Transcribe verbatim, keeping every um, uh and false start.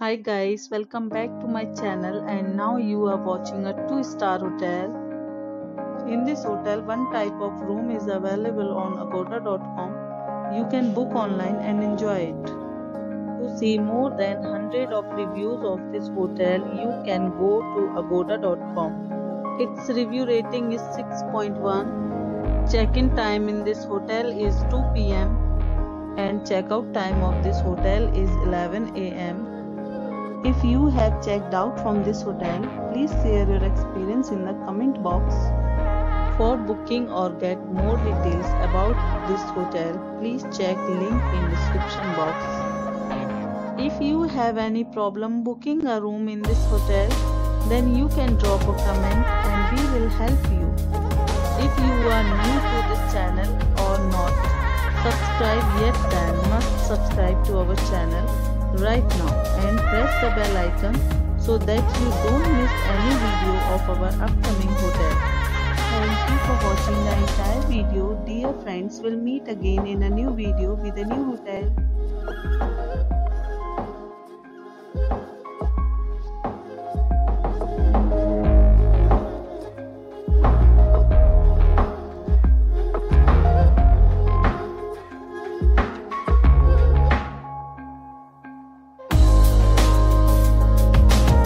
Hi guys, welcome back to my channel and now you are watching a two star hotel. In this hotel, one type of room is available on agoda dot com. You can book online and enjoy it. To see more than one hundred of reviews of this hotel, you can go to agoda dot com. Its review rating is six point one. Check-in time in this hotel is two p m and check-out time of this hotel is eleven a m If you have checked out from this hotel, please share your experience in the comment box. For booking or get more details about this hotel, please check link in description box. If you have any problem booking a room in this hotel, then you can drop a comment and we will help you. If you are new to this channel or not subscribed yet, then must subscribe to our channel right now and press the bell icon so that you don't miss any video of our upcoming hotel. Thank you for watching the entire video. Dear friends, we'll meet again in a new video with a new hotel.